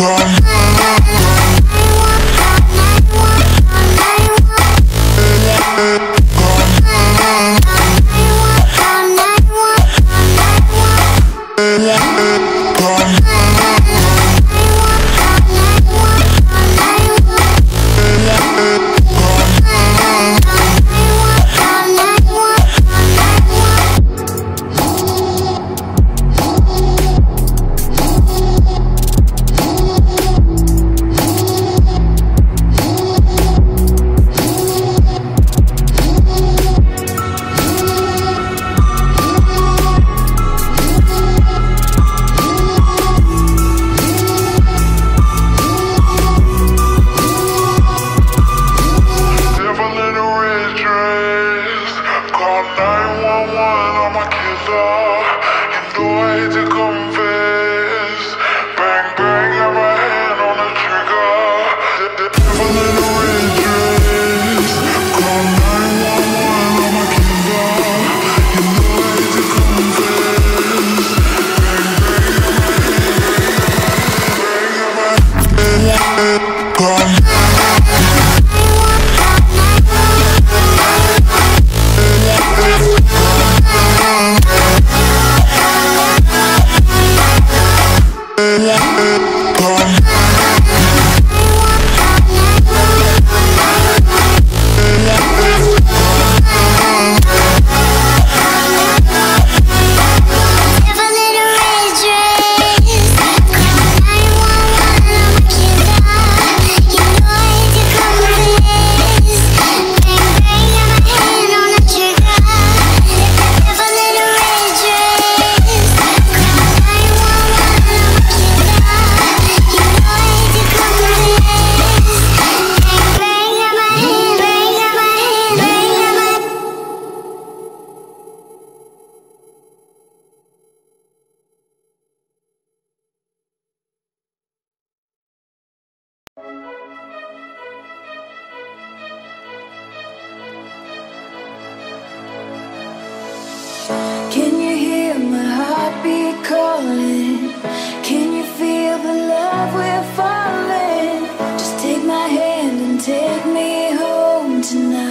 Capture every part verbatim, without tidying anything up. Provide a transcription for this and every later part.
Can you hear my heartbeat calling? Can you feel the love we're falling? Just take my hand and take me home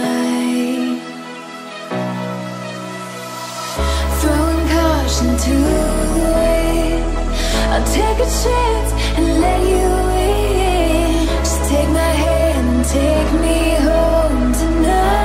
tonight. Throwing caution to the wind, I'll take a chance and let you in. Just take my hand and take me home tonight.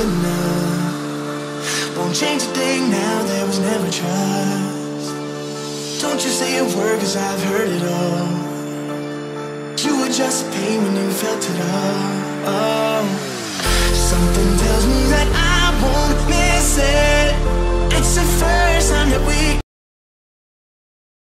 good enough. Won't change a thing now, there was never trust. Don't you say a word, cause I've heard it all. You were just pain when you felt it all. Oh. Something tells me that I won't miss it. It's the first time that we